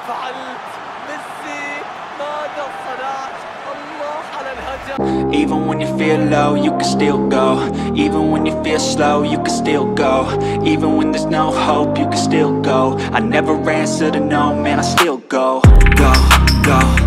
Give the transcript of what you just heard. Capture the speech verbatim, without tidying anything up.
فعلت؟ ميسي ماذا صنعت؟ الله على الهجم. Even when you feel low, you can still go. Even when you feel slow, you can still go. Even when there's no hope, you can still go. I never answer to no, man, I still go. Go, go.